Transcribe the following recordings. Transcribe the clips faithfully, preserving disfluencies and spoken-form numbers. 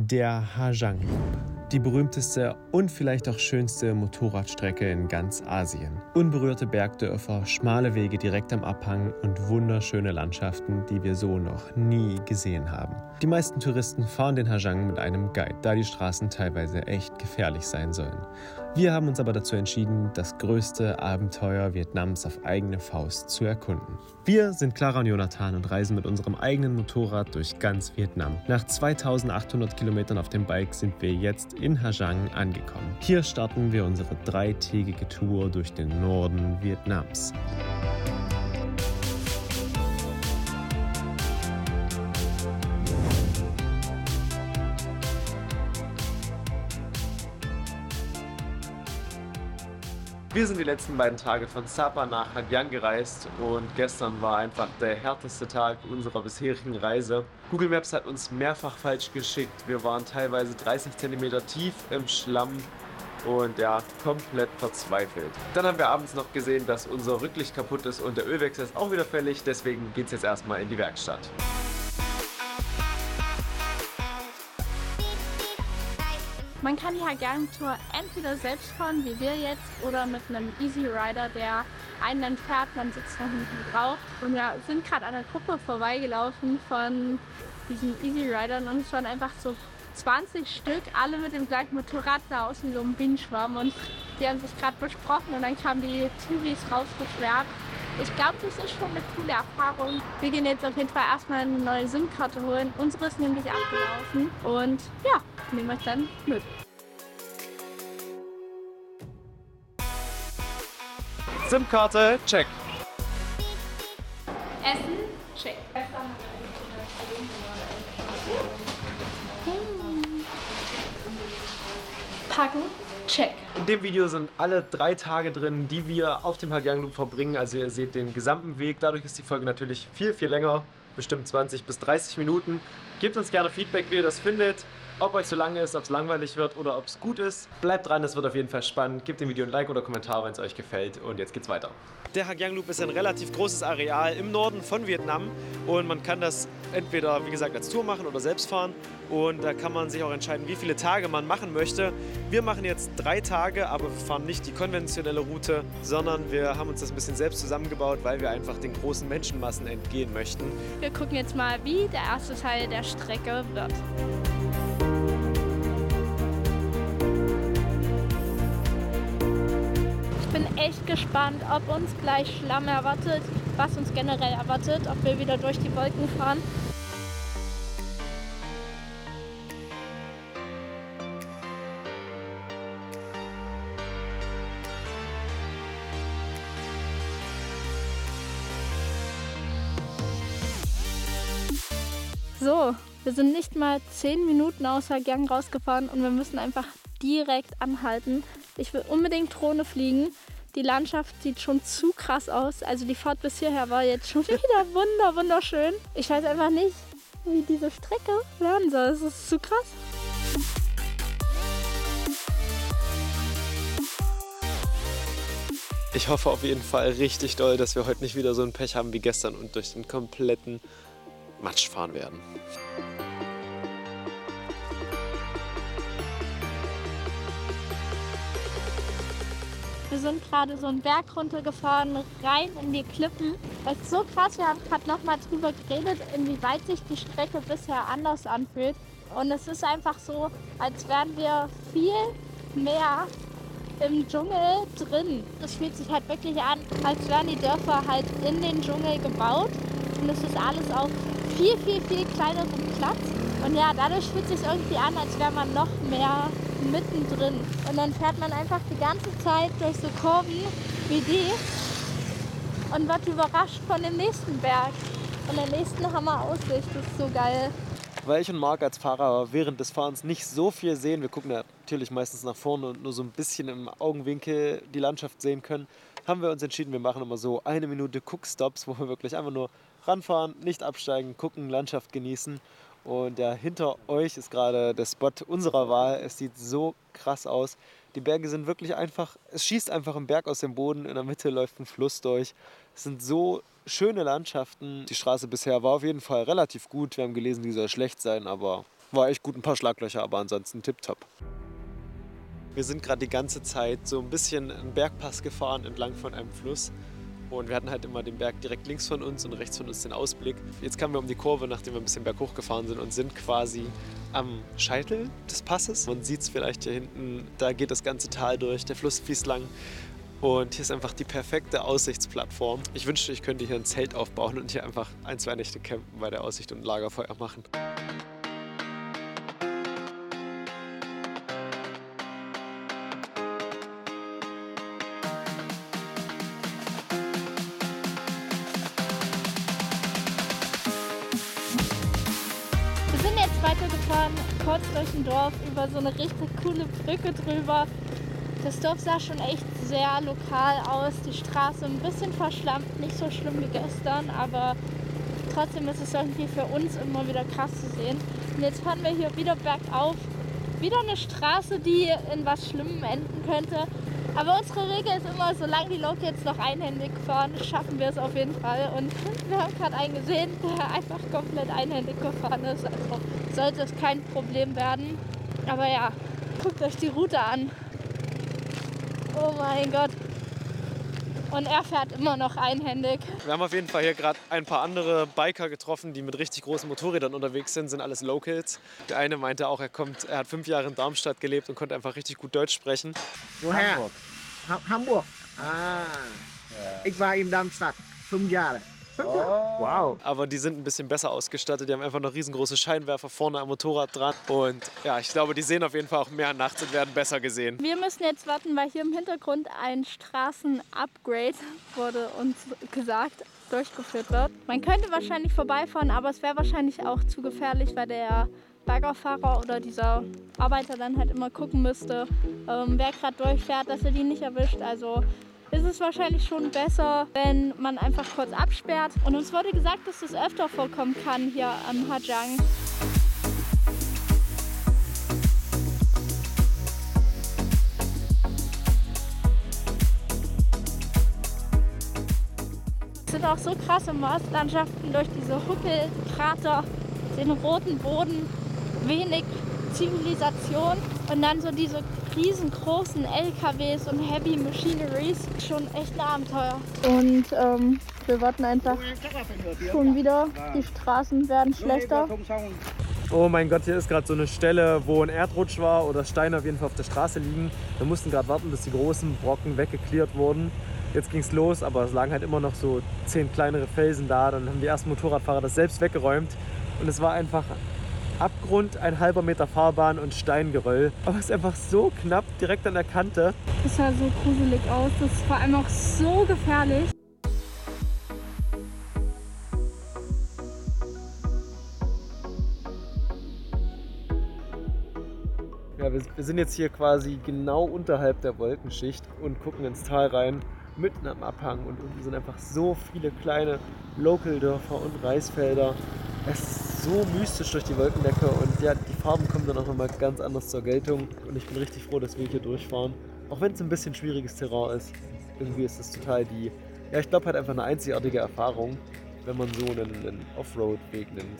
Der Hajang Loop, die berühmteste und vielleicht auch schönste Motorradstrecke in ganz Asien. Unberührte Bergdörfer, schmale Wege direkt am Abhang und wunderschöne Landschaften, die wir so noch nie gesehen haben. Die meisten Touristen fahren den Hajang mit einem Guide, da die Straßen teilweise echt gefährlich sein sollen. Wir haben uns aber dazu entschieden, das größte Abenteuer Vietnams auf eigene Faust zu erkunden. Wir sind Clara und Jonathan und reisen mit unserem eigenen Motorrad durch ganz Vietnam. Nach zweitausendachthundert Kilometern auf dem Bike sind wir jetzt in Ha Giang angekommen. Hier starten wir unsere dreitägige Tour durch den Norden Vietnams. Wir sind die letzten beiden Tage von Sapa nach Ha Giang gereist und gestern war einfach der härteste Tag unserer bisherigen Reise. Google Maps hat uns mehrfach falsch geschickt. Wir waren teilweise dreißig Zentimeter tief im Schlamm und ja, komplett verzweifelt. Dann haben wir abends noch gesehen, dass unser Rücklicht kaputt ist und der Ölwechsel ist auch wieder fällig. Deswegen geht es jetzt erstmal in die Werkstatt. Man kann die Ha Giang Tour entweder selbst fahren, wie wir jetzt, oder mit einem Easy Rider, der einen dann fährt, man sitzt noch hinten drauf. Und wir sind gerade an der Gruppe vorbeigelaufen von diesen Easy Ridern und es waren einfach so zwanzig Stück, alle mit dem gleichen Motorrad, da aus wie so ein Bienenschwarm. Und die haben sich gerade besprochen und dann kamen die Touris rausgeschwärmt. Ich glaube, das ist schon eine coole Erfahrung. Wir gehen jetzt auf jeden Fall erstmal eine neue SIM-Karte holen. Unsere ist nämlich abgelaufen und ja, nehmen wir es dann mit. SIM-Karte, check. Essen, check. Packen, check. In dem Video sind alle drei Tage drin, die wir auf dem Ha Giang Loop verbringen. Also ihr seht den gesamten Weg. Dadurch ist die Folge natürlich viel, viel länger. Bestimmt zwanzig bis dreißig Minuten. Gebt uns gerne Feedback, wie ihr das findet. Ob euch zu lang ist, ob es langweilig wird oder ob es gut ist. Bleibt dran, es wird auf jeden Fall spannend. Gebt dem Video ein Like oder Kommentar, wenn es euch gefällt. Und jetzt geht's weiter. Der Ha Giang Loop ist ein relativ großes Areal im Norden von Vietnam. Und man kann das entweder, wie gesagt, als Tour machen oder selbst fahren. Und da kann man sich auch entscheiden, wie viele Tage man machen möchte. Wir machen jetzt drei Tage, aber wir fahren nicht die konventionelle Route, sondern wir haben uns das ein bisschen selbst zusammengebaut, weil wir einfach den großen Menschenmassen entgehen möchten. Wir gucken jetzt mal, wie der erste Teil der Strecke wird. Ich bin echt gespannt, ob uns gleich Schlamm erwartet, was uns generell erwartet, ob wir wieder durch die Wolken fahren. So, wir sind nicht mal zehn Minuten aus Ha Giang rausgefahren und wir müssen einfach direkt anhalten. Ich will unbedingt Drohne fliegen. Die Landschaft sieht schon zu krass aus. Also die Fahrt bis hierher war jetzt schon wieder wunder, wunderschön. Ich weiß einfach nicht, wie diese Strecke werden soll. Es ist zu krass. Ich hoffe auf jeden Fall richtig doll, dass wir heute nicht wieder so ein Pech haben wie gestern und durch den kompletten Matsch fahren werden. Wir sind gerade so einen Berg runtergefahren, rein in die Klippen. Das ist so krass, wir haben gerade noch mal drüber geredet, inwieweit sich die Strecke bisher anders anfühlt. Und es ist einfach so, als wären wir viel mehr im Dschungel drin. Es fühlt sich halt wirklich an, als wären die Dörfer halt in den Dschungel gebaut. Und es ist alles auf viel, viel, viel kleinerem Platz. Und ja, dadurch fühlt es sich irgendwie an, als wäre man noch mehr mittendrin. Und dann fährt man einfach die ganze Zeit durch so Kurven wie die und wird überrascht von dem nächsten Berg und der nächsten Hammeraussicht. Das ist so geil. Weil ich und Marc als Fahrer während des Fahrens nicht so viel sehen, wir gucken natürlich meistens nach vorne und nur so ein bisschen im Augenwinkel die Landschaft sehen können, haben wir uns entschieden, wir machen immer so eine Minute Cookstops, wo wir wirklich einfach nur ranfahren, nicht absteigen, gucken, Landschaft genießen. Und ja, hinter euch ist gerade der Spot unserer Wahl. Es sieht so krass aus. Die Berge sind wirklich einfach, es schießt einfach ein Berg aus dem Boden. In der Mitte läuft ein Fluss durch. Es sind so schöne Landschaften. Die Straße bisher war auf jeden Fall relativ gut. Wir haben gelesen, die soll schlecht sein, aber War echt gut, ein paar Schlaglöcher, aber ansonsten tipptopp. Wir sind gerade die ganze Zeit so ein bisschen einen Bergpass gefahren entlang von einem Fluss. Und wir hatten halt immer den Berg direkt links von uns und rechts von uns den Ausblick. Jetzt kamen wir um die Kurve, nachdem wir ein bisschen berghoch gefahren sind und sind quasi am Scheitel des Passes. Man sieht es vielleicht hier hinten, da geht das ganze Tal durch, der Fluss fließt lang. Und hier ist einfach die perfekte Aussichtsplattform. Ich wünschte, ich könnte hier ein Zelt aufbauen und hier einfach ein, zwei Nächte campen bei der Aussicht und ein Lagerfeuer machen. Weitergefahren, kurz durch ein Dorf, über so eine richtig coole Brücke drüber. Das Dorf sah schon echt sehr lokal aus, die Straße ein bisschen verschlammt, nicht so schlimm wie gestern, aber trotzdem ist es irgendwie für uns immer wieder krass zu sehen. Und jetzt fahren wir hier wieder bergauf, wieder eine Straße, die in was Schlimmem enden könnte. Aber unsere Regel ist immer, solange die Locals noch einhändig fahren, schaffen wir es auf jeden Fall. Und wir haben gerade einen gesehen, der einfach komplett einhändig gefahren ist. Also sollte es kein Problem werden. Aber ja, guckt euch die Route an. Oh mein Gott. Und er fährt immer noch einhändig. Wir haben auf jeden Fall hier gerade ein paar andere Biker getroffen, die mit richtig großen Motorrädern unterwegs sind, sind alles Locals. Der eine meinte auch, er kommt, er hat fünf Jahre in Darmstadt gelebt und konnte einfach richtig gut Deutsch sprechen. Woher? Hamburg. Ha Hamburg. Ah. Ich war in Darmstadt. Fünf Jahre. Oh. Wow. Aber die sind ein bisschen besser ausgestattet. Die haben einfach noch riesengroße Scheinwerfer vorne am Motorrad dran. Und ja, ich glaube, die sehen auf jeden Fall auch mehr nachts und werden besser gesehen. Wir müssen jetzt warten, weil hier im Hintergrund ein Straßenupgrade, wurde uns gesagt, durchgeführt wird. Man könnte wahrscheinlich vorbeifahren, aber es wäre wahrscheinlich auch zu gefährlich, weil der Baggerfahrer oder dieser Arbeiter dann halt immer gucken müsste, ähm, wer gerade durchfährt, dass er die nicht erwischt. Also ist es wahrscheinlich schon besser, wenn man einfach kurz absperrt. Und uns wurde gesagt, dass das öfter vorkommen kann hier am Hajang. Es sind auch so krasse Moorlandschaften durch diese Huckelkrater, den roten Boden, wenig Zivilisation und dann so diese riesengroßen L K Ws und Heavy Machineries. Schon echt ein Abenteuer. Und ähm, wir warten einfach schon wieder. Die Straßen werden schlechter. Oh mein Gott, hier ist gerade so eine Stelle, wo ein Erdrutsch war oder Steine auf jeden Fall auf der Straße liegen. Wir mussten gerade warten, bis die großen Brocken weggeklärt wurden. Jetzt ging es los, aber es lagen halt immer noch so zehn kleinere Felsen da. Dann haben die ersten Motorradfahrer das selbst weggeräumt. Und es war einfach Abgrund, ein halber Meter Fahrbahn und Steingeröll. Aber es ist einfach so knapp direkt an der Kante. Das sah so gruselig aus. Das ist vor allem auch so gefährlich. Ja, wir, wir sind jetzt hier quasi genau unterhalb der Wolkenschicht und gucken ins Tal rein, mitten am Abhang. Und unten sind einfach so viele kleine Local-Dörfer und Reisfelder. Es ist so mystisch durch die Wolkendecke und ja, die Farben kommen dann auch nochmal ganz anders zur Geltung. Und ich bin richtig froh, dass wir hier durchfahren. Auch wenn es ein bisschen schwieriges Terrain ist. Irgendwie ist es total die, ja, ich glaube halt einfach eine einzigartige Erfahrung, wenn man so einen, einen Offroad-Weg nimmt.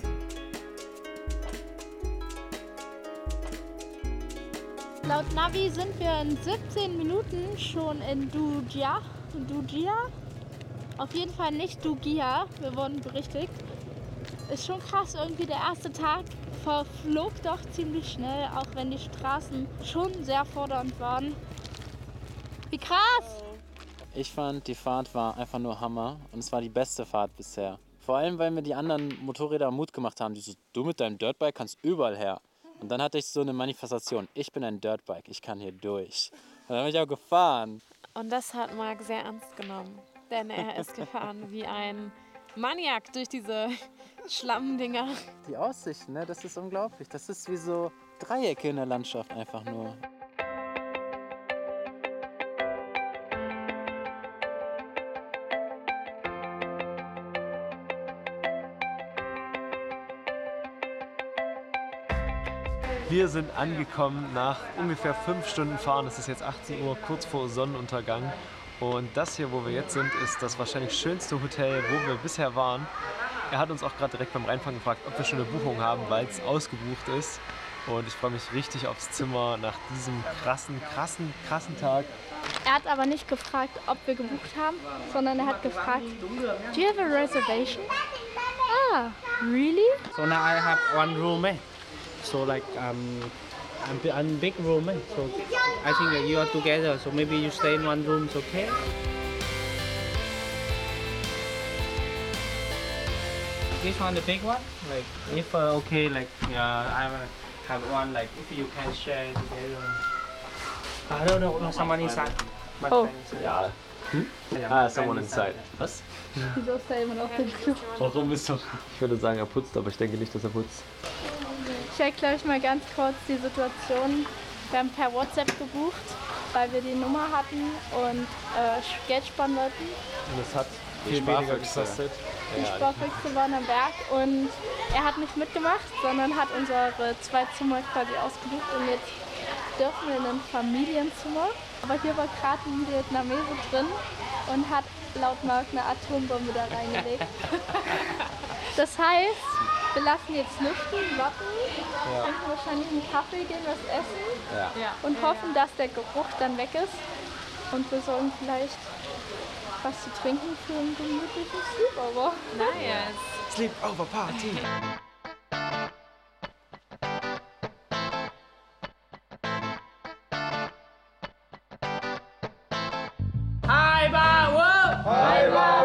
Laut Navi sind wir in siebzehn Minuten schon in Dujia. Dujia? Auf jeden Fall nicht Dugia, wir wurden berichtigt. Ist schon krass, irgendwie der erste Tag verflog doch ziemlich schnell, auch wenn die Straßen schon sehr fordernd waren. Wie krass! Ich fand, die Fahrt war einfach nur Hammer und es war die beste Fahrt bisher. Vor allem, weil mir die anderen Motorräder Mut gemacht haben, die so, du mit deinem Dirtbike kannst überall her. Und dann hatte ich so eine Manifestation, ich bin ein Dirtbike, ich kann hier durch. Und dann bin ich auch gefahren. Und das hat Marc sehr ernst genommen, denn er ist gefahren wie ein Maniak durch diese Schlammdinger. Die Aussicht, ne, das ist unglaublich. Das ist wie so Dreiecke in der Landschaft einfach nur. Wir sind angekommen nach ungefähr fünf Stunden Fahren. Es ist jetzt achtzehn Uhr, kurz vor Sonnenuntergang. Und das hier, wo wir jetzt sind, ist das wahrscheinlich schönste Hotel, wo wir bisher waren. Er hat uns auch gerade direkt beim Reinfahren gefragt, ob wir schon eine Buchung haben, weil es ausgebucht ist. Und ich freue mich richtig aufs Zimmer nach diesem krassen, krassen, krassen Tag. Er hat aber nicht gefragt, ob wir gebucht haben, sondern er hat gefragt, do you have a reservation? Ah, really? So now I have one room, eh? So like um, I'm, I'm big room, eh? So I think that you are together. So maybe you stay in one room, it's okay. This one, the big one. Like if uh, okay, like yeah, I have one. Like if you can share together. I don't know, someone inside. My Oh. friend inside. Ja. Hm? Yeah, Ah, my someone friend inside. Was? Wieso ist er immer auf dem Klo? Warum ist doch? Ich würde sagen, er putzt, aber ich denke nicht, dass er putzt. Ich erkläre euch mal ganz kurz die Situation. Wir haben per WhatsApp gebucht, weil wir die Nummer hatten und äh, Geld sparen wollten. Und es hat Die viel weniger Sparfüchse. gekostet. Die Sportfüchse waren am Berg und er hat nicht mitgemacht, sondern hat unsere zwei Zimmer quasi ausgebucht und jetzt dürfen wir in ein Familienzimmer. Aber hier war gerade ein Vietnamese drin und hat laut Marc eine Atombombe da reingelegt. Das heißt, wir lassen jetzt lüften, warten, Ja. trinken wahrscheinlich einen Kaffee, gehen was essen Ja. und hoffen, dass der Geruch dann weg ist. Und wir sollen vielleicht was zu trinken für ein gemütliches Sleepover. Nice. Sleepover Party. Hai ba wow! Hai ba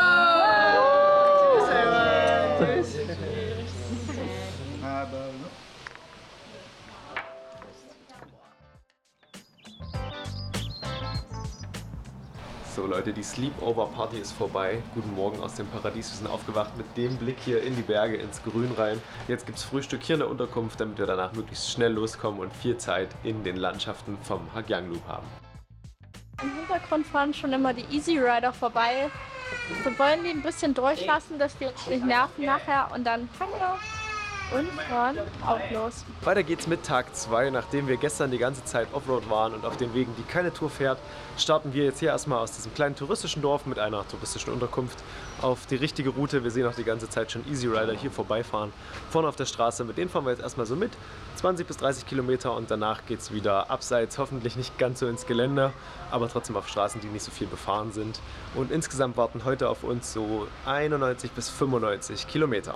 So Leute, die Sleepover Party ist vorbei. Guten Morgen aus dem Paradies. Wir sind aufgewacht mit dem Blick hier in die Berge, ins Grün rein. Jetzt gibt es Frühstück hier in der Unterkunft, damit wir danach möglichst schnell loskommen und viel Zeit in den Landschaften vom Hagyang Loop haben. Im Hintergrund fahren schon immer die Easy Rider vorbei. Wir wollen die ein bisschen durchlassen, dass die uns nicht nerven nachher und dann fangen wir und fahren auch los. Weiter geht's mit Tag zwei. Nachdem wir gestern die ganze Zeit Offroad waren und auf den Wegen, die keine Tour fährt, starten wir jetzt hier erstmal aus diesem kleinen touristischen Dorf mit einer touristischen Unterkunft auf die richtige Route. Wir sehen auch die ganze Zeit schon Easy Rider hier vorbeifahren. Vorne auf der Straße, mit denen fahren wir jetzt erstmal so mit. zwanzig bis dreißig Kilometer und danach geht's wieder abseits, hoffentlich nicht ganz so ins Gelände, aber trotzdem auf Straßen, die nicht so viel befahren sind. Und insgesamt warten heute auf uns so einundneunzig bis fünfundneunzig Kilometer.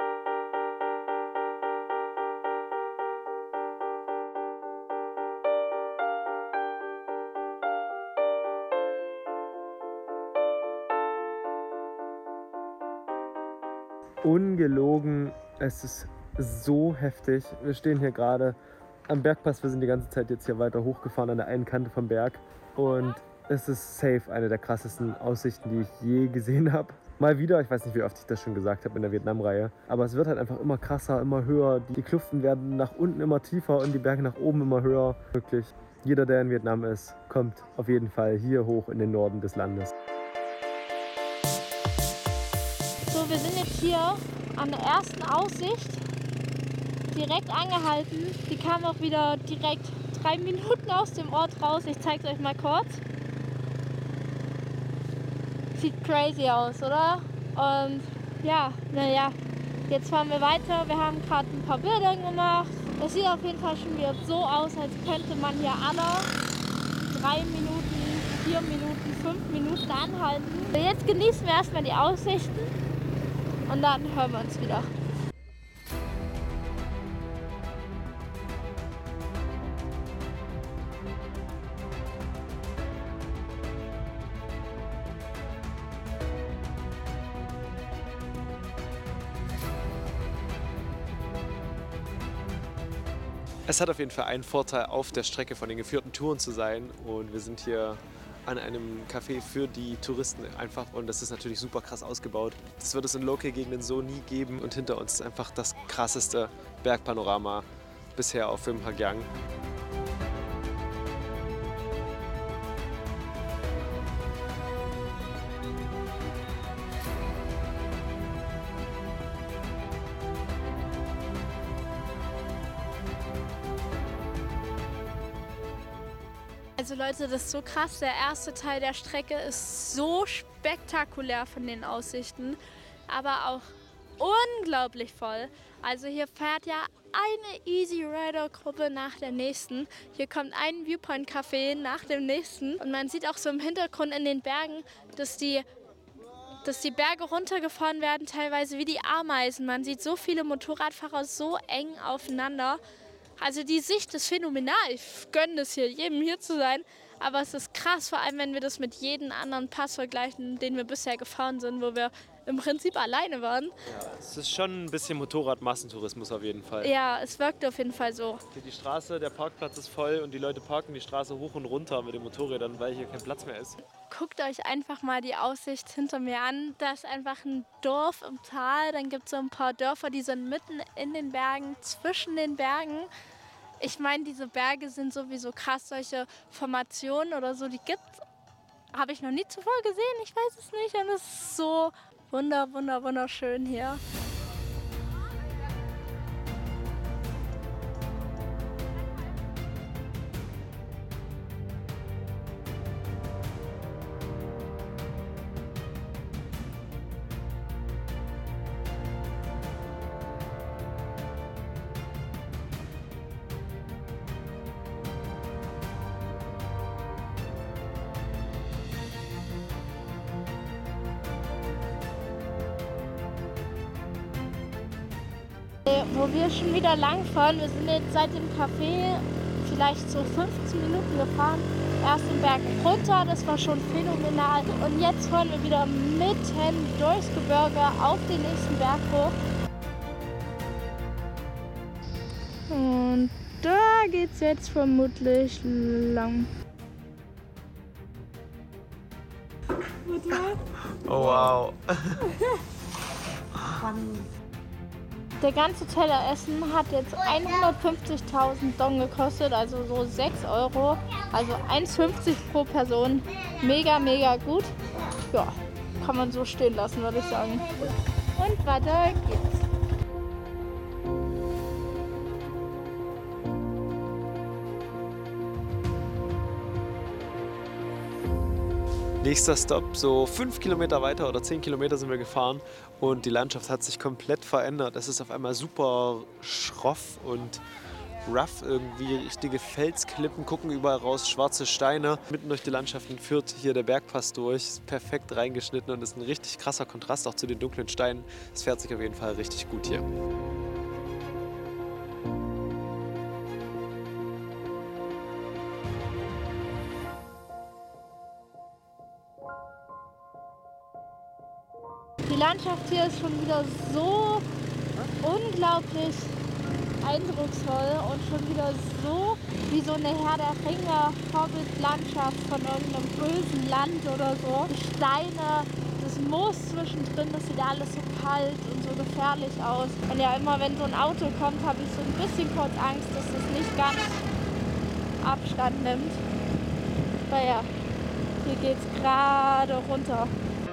Ungelogen, es ist so heftig. Wir stehen hier gerade am Bergpass. Wir sind die ganze Zeit jetzt hier weiter hochgefahren an der einen Kante vom Berg. Und es ist safe eine der krassesten Aussichten, die ich je gesehen habe. Mal wieder, ich weiß nicht, wie oft ich das schon gesagt habe in der Vietnam-Reihe. Aber es wird halt einfach immer krasser, immer höher. Die Kluften werden nach unten immer tiefer und die Berge nach oben immer höher. Wirklich, jeder, der in Vietnam ist, kommt auf jeden Fall hier hoch in den Norden des Landes. So, wir sind jetzt hier an der ersten Aussicht direkt angehalten. Die kam auch wieder direkt drei Minuten aus dem Ort raus. Ich zeige es euch mal kurz. Sieht crazy aus, oder? Und ja, naja, jetzt fahren wir weiter. Wir haben gerade ein paar Bilder gemacht. Es sieht auf jeden Fall schon wieder so aus, als könnte man hier alle drei Minuten, vier Minuten, fünf Minuten anhalten. Jetzt genießen wir erstmal die Aussichten und dann hören wir uns wieder. Es hat auf jeden Fall einen Vorteil, auf der Strecke von den geführten Touren zu sein. Und wir sind hier an einem Café für die Touristen einfach. Und das ist natürlich super krass ausgebaut. Das wird es in Local-Gegenden so nie geben. Und hinter uns ist einfach das krasseste Bergpanorama bisher auf dem Hagyang. Also Leute, das ist so krass. Der erste Teil der Strecke ist so spektakulär von den Aussichten, aber auch unglaublich voll. Also hier fährt ja eine Easy Rider Gruppe nach der nächsten. Hier kommt ein Viewpoint Café nach dem nächsten. Und man sieht auch so im Hintergrund in den Bergen, dass die, dass die Berge runtergefahren werden, teilweise wie die Ameisen. Man sieht so viele Motorradfahrer so eng aufeinander. Also die Sicht ist phänomenal. Ich gönne es hier, jedem hier zu sein. Aber es ist krass, vor allem wenn wir das mit jedem anderen Pass vergleichen, den wir bisher gefahren sind, wo wir im Prinzip alleine waren. Ja, es ist schon ein bisschen Motorrad-Massentourismus auf jeden Fall. Ja, es wirkt auf jeden Fall so. Die Straße, der Parkplatz ist voll und die Leute parken die Straße hoch und runter mit den Motorrädern, weil hier kein Platz mehr ist. Guckt euch einfach mal die Aussicht hinter mir an. Da ist einfach ein Dorf im Tal. Dann gibt es so ein paar Dörfer, die sind mitten in den Bergen, zwischen den Bergen. Ich meine, diese Berge sind sowieso krass. Solche Formationen oder so, die gibt es. Habe ich noch nie zuvor gesehen, ich weiß es nicht. Und es ist so wunder, wunder, wunderschön hier. Wo wir schon wieder langfahren, wir sind jetzt seit dem Café vielleicht so fünfzehn Minuten gefahren. Erst den Berg runter, das war schon phänomenal. Und jetzt fahren wir wieder mitten durchs Gebirge auf den nächsten Berg hoch. Und da geht's jetzt vermutlich lang. Oh wow. Der ganze Teller Essen hat jetzt hundertfünfzigtausend Dong gekostet, also so sechs Euro. Also eins fünfzig pro Person. Mega, mega gut. Ja, kann man so stehen lassen, würde ich sagen. Und weiter geht's. Nächster Stopp, so fünf Kilometer weiter oder zehn Kilometer sind wir gefahren und die Landschaft hat sich komplett verändert. Es ist auf einmal super schroff und rough irgendwie, richtige Felsklippen gucken überall raus, schwarze Steine. Mitten durch die Landschaften führt hier der Bergpass durch, ist perfekt reingeschnitten und ist ein richtig krasser Kontrast auch zu den dunklen Steinen. Es fährt sich auf jeden Fall richtig gut hier. Die Landschaft hier ist schon wieder so unglaublich eindrucksvoll und schon wieder so wie so eine Herr der Ringe Vorbildlandschaft von irgendeinem bösen Land oder so. Die Steine, das Moos zwischendrin, das sieht alles so kalt und so gefährlich aus. Und ja, immer wenn so ein Auto kommt, habe ich so ein bisschen kurz Angst, dass das nicht ganz Abstand nimmt. Aber ja, hier geht's gerade runter.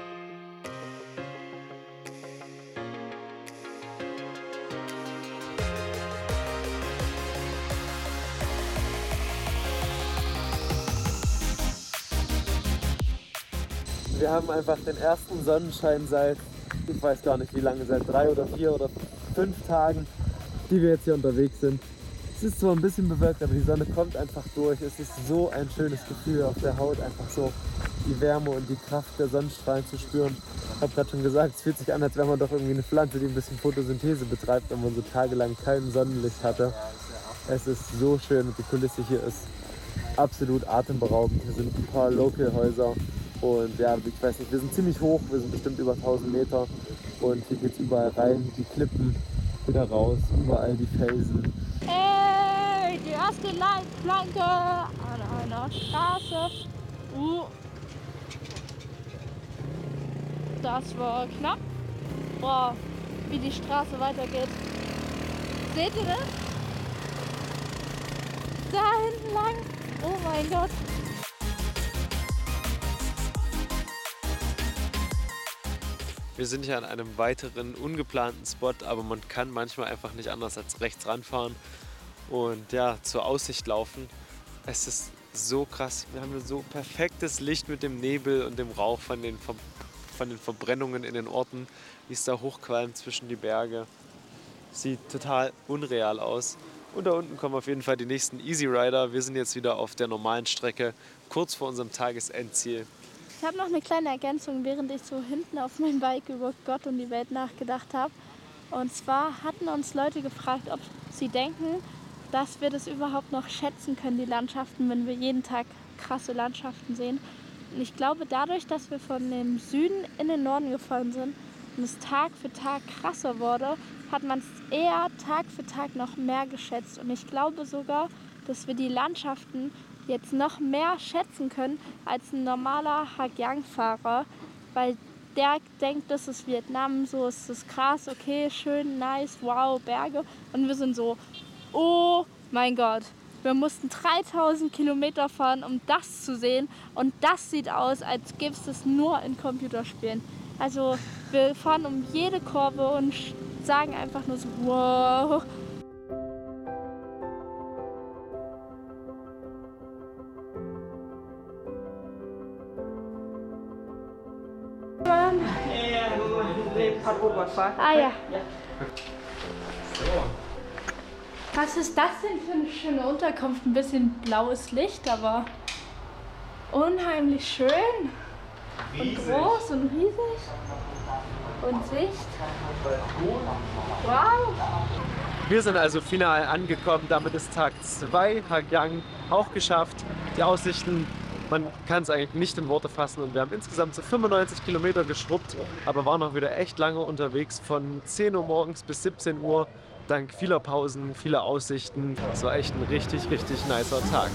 Wir haben einfach den ersten Sonnenschein seit, ich weiß gar nicht wie lange, seit drei oder vier oder fünf Tagen, die wir jetzt hier unterwegs sind. Es ist zwar ein bisschen bewölkt, aber die Sonne kommt einfach durch. Es ist so ein schönes Gefühl auf der Haut, einfach so die Wärme und die Kraft der Sonnenstrahlen zu spüren. Ich habe gerade schon gesagt, es fühlt sich an, als wäre man doch irgendwie eine Pflanze, die ein bisschen Photosynthese betreibt, wenn man so tagelang kein Sonnenlicht hatte. Es ist so schön und die Kulisse hier ist absolut atemberaubend. Hier sind ein paar Local-Häuser. Und ja, ich weiß nicht, wir sind ziemlich hoch, wir sind bestimmt über tausend Meter und hier geht es überall rein, die Klippen wieder raus, überall die Felsen. Hey, die erste Leitplanke an einer Straße. Uh. Das war knapp. Boah, wie die Straße weitergeht. Seht ihr das? Da hinten lang. Oh mein Gott. Wir sind hier an einem weiteren ungeplanten Spot, aber man kann manchmal einfach nicht anders als rechts ranfahren und ja, zur Aussicht laufen. Es ist so krass, wir haben so perfektes Licht mit dem Nebel und dem Rauch von den von den Verbrennungen in den Orten, wie es da hochqualmt zwischen die Berge. Sieht total unreal aus. Und da unten kommen auf jeden Fall die nächsten Easy Rider. Wir sind jetzt wieder auf der normalen Strecke, kurz vor unserem Tagesendziel. Ich habe noch eine kleine Ergänzung, während ich so hinten auf meinem Bike über Gott und die Welt nachgedacht habe. Und zwar hatten uns Leute gefragt, ob sie denken, dass wir das überhaupt noch schätzen können, die Landschaften, wenn wir jeden Tag krasse Landschaften sehen. Und ich glaube, dadurch, dass wir von dem Süden in den Norden gefahren sind und es Tag für Tag krasser wurde, hat man es eher Tag für Tag noch mehr geschätzt. Und ich glaube sogar, dass wir die Landschaften jetzt noch mehr schätzen können als ein normaler Hagyang-Fahrer, weil der denkt, das ist Vietnam, so ist es krass, okay, schön, nice, wow, Berge. Und wir sind so, oh mein Gott, wir mussten dreitausend Kilometer fahren, um das zu sehen. Und das sieht aus, als gäbe es das nur in Computerspielen. Also wir fahren um jede Kurve und sagen einfach nur so, wow. Ah ja. Was ist das denn für eine schöne Unterkunft? Ein bisschen blaues Licht, aber unheimlich schön. Und groß und riesig. Und Sicht. Wow. Wir sind also final angekommen. Damit ist Tag zwei, Hagyang auch geschafft. Die Aussichten, man kann es eigentlich nicht in Worte fassen. Und wir haben insgesamt so fünfundneunzig Kilometer geschrubbt, aber waren auch wieder echt lange unterwegs, von zehn Uhr morgens bis siebzehn Uhr. Dank vieler Pausen, vieler Aussichten. Es war echt ein richtig, richtig nicer Tag.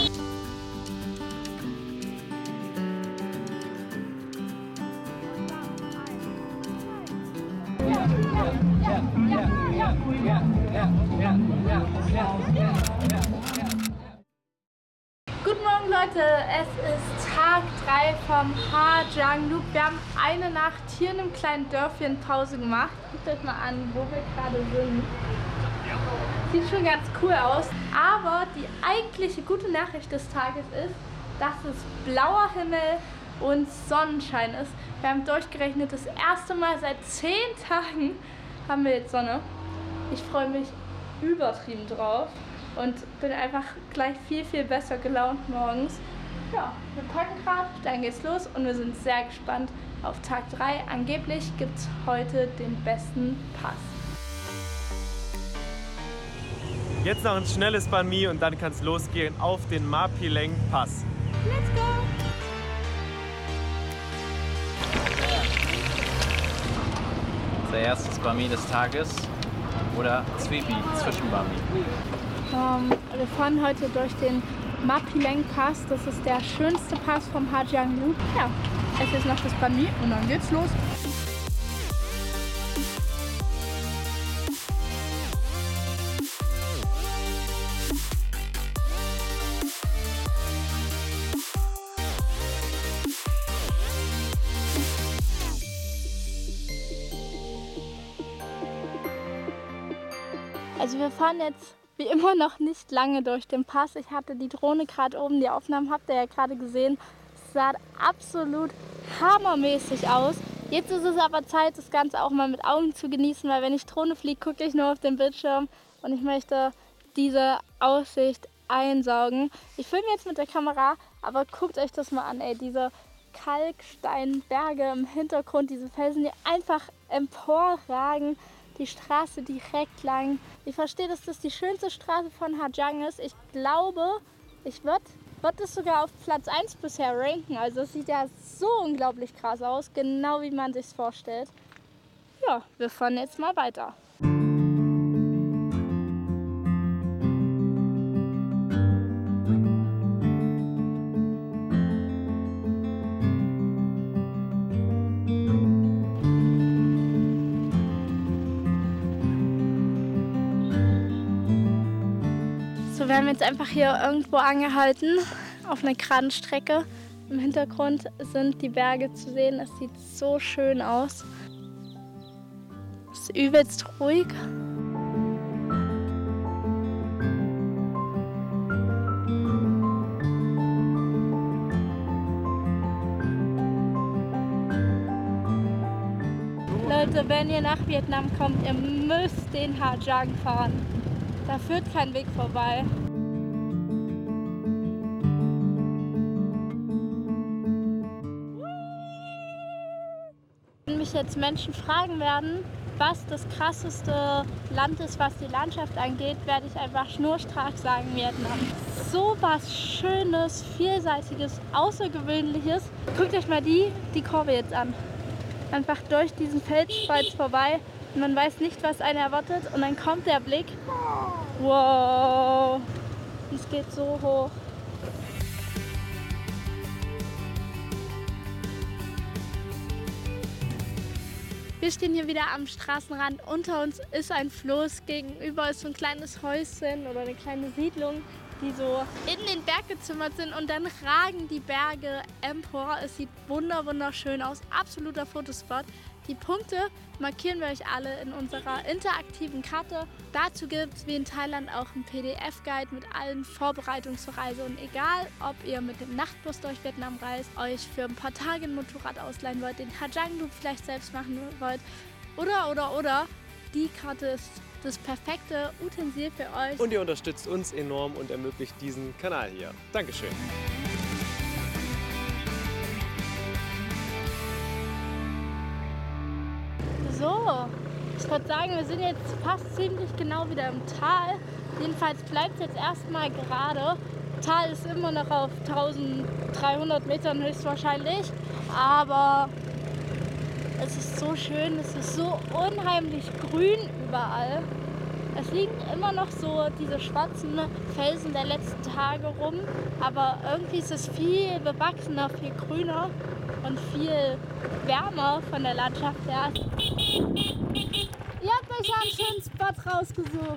Guten Morgen Leute, es ist Tag drei vom Hagyang Loop. Wir haben eine Nacht hier in einem kleinen Dörfchen Pause gemacht. Guckt euch mal an, wo wir gerade sind. Sieht schon ganz cool aus. Aber die eigentliche gute Nachricht des Tages ist, dass es blauer Himmel und Sonnenschein ist. Wir haben durchgerechnet, das erste Mal seit zehn Tagen haben wir jetzt Sonne. Ich freue mich übertrieben drauf und bin einfach gleich viel, viel besser gelaunt morgens. Ja, wir packen gerade, dann geht's los und wir sind sehr gespannt auf Tag drei. Angeblich gibt es heute den besten Pass. Jetzt noch ein schnelles Banh Mi und dann kann es losgehen auf den Ma Pileng Pass. Let's go! Unser erstes Banh Mi des Tages oder Zwiebel zwischen Banh Mi. Um, wir fahren heute durch den Ma Pileng Pass. Das ist der schönste Pass vom Hagyang Loop. Ja, es ist noch das Banh Mi und dann geht's los. Also wir fahren jetzt wie immer noch nicht lange durch den Pass. Ich hatte die Drohne gerade oben, die Aufnahmen habt ihr ja gerade gesehen. Es sah absolut hammermäßig aus. Jetzt ist es aber Zeit, das Ganze auch mal mit Augen zu genießen, weil wenn ich Drohne fliege, gucke ich nur auf den Bildschirm und ich möchte diese Aussicht einsaugen. Ich filme jetzt mit der Kamera, aber guckt euch das mal an, ey, diese Kalksteinberge im Hintergrund, diese Felsen, die einfach emporragen. Die Straße direkt lang. Ich verstehe, dass das die schönste Straße von Hagyang ist. Ich glaube, ich würde würd es sogar auf Platz eins bisher ranken. Also es sieht ja so unglaublich krass aus, genau wie man sich vorstellt. Ja, wir fahren jetzt mal weiter. Wir haben jetzt einfach hier irgendwo angehalten, auf einer geraden Strecke. Im Hintergrund sind die Berge zu sehen. Es sieht so schön aus. Es ist übelst ruhig. Leute, wenn ihr nach Vietnam kommt, ihr müsst den Ha Giang fahren. Da führt kein Weg vorbei. Wenn mich jetzt Menschen fragen werden, was das krasseste Land ist, was die Landschaft angeht, werde ich einfach schnurstracks sagen Vietnam. So was Schönes, Vielseitiges, Außergewöhnliches. Guckt euch mal die, die Kurve jetzt an. Einfach durch diesen Felsspalt vorbei und man weiß nicht, was einen erwartet und dann kommt der Blick. Wow, es geht so hoch. Wir stehen hier wieder am Straßenrand. Unter uns ist ein Fluss, gegenüber ist so ein kleines Häuschen oder eine kleine Siedlung, die so in den Berg gezimmert sind und dann ragen die Berge empor. Es sieht wunder wunderschön aus, absoluter Fotospot. Die Punkte markieren wir euch alle in unserer interaktiven Karte. Dazu gibt es wie in Thailand auch einen P D F-Guide mit allen Vorbereitungen zur Reise. Und egal, ob ihr mit dem Nachtbus durch Vietnam reist, euch für ein paar Tage ein Motorrad ausleihen wollt, den Ha Giang Loop vielleicht selbst machen wollt oder, oder, oder, die Karte ist das perfekte Utensil für euch. Und ihr unterstützt uns enorm und ermöglicht diesen Kanal hier. Dankeschön. So, ich würde sagen, wir sind jetzt fast ziemlich genau wieder im Tal. Jedenfalls bleibt es jetzt erstmal gerade. Tal ist immer noch auf eintausenddreihundert Metern höchstwahrscheinlich, aber es ist so schön, es ist so unheimlich grün überall. Es liegen immer noch so diese schwarzen Felsen der letzten Tage rum, aber irgendwie ist es viel bewachsener, viel grüner und viel wärmer von der Landschaft her. Ihr habt euch ja einen schönen Spot rausgesucht.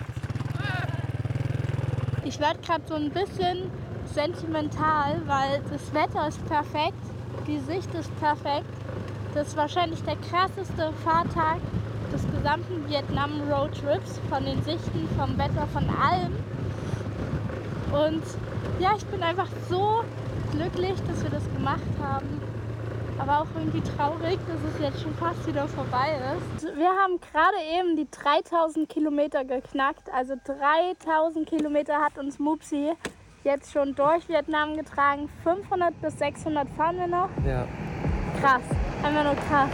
Ich werde gerade so ein bisschen sentimental, weil das Wetter ist perfekt, die Sicht ist perfekt. Das ist wahrscheinlich der krasseste Fahrtag des gesamten Vietnam-Roadtrips, von den Sichten, vom Wetter, von allem. Und ja, ich bin einfach so glücklich, dass wir das gemacht haben. Aber auch irgendwie traurig, dass es jetzt schon fast wieder vorbei ist. Wir haben gerade eben die dreitausend Kilometer geknackt. Also dreitausend Kilometer hat uns Mupsi jetzt schon durch Vietnam getragen. fünfhundert bis sechshundert fahren wir noch. Ja. Krass, einfach nur krass.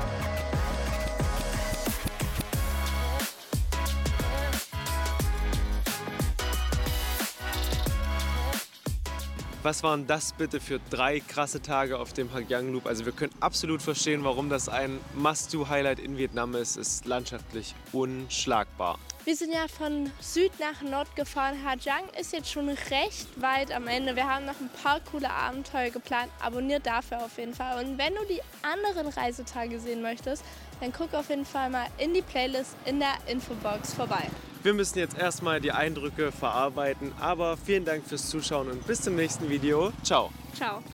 Was waren das bitte für drei krasse Tage auf dem Ha Giang Loop? Also wir können absolut verstehen, warum das ein Must-Do-Highlight in Vietnam ist. Es ist landschaftlich unschlagbar. Wir sind ja von Süd nach Nord gefahren. Ha Giang ist jetzt schon recht weit am Ende. Wir haben noch ein paar coole Abenteuer geplant. Abonniert dafür auf jeden Fall. Und wenn du die anderen Reisetage sehen möchtest, dann guck auf jeden Fall mal in die Playlist in der Infobox vorbei. Wir müssen jetzt erstmal die Eindrücke verarbeiten, aber vielen Dank fürs Zuschauen und bis zum nächsten Video. Ciao. Ciao.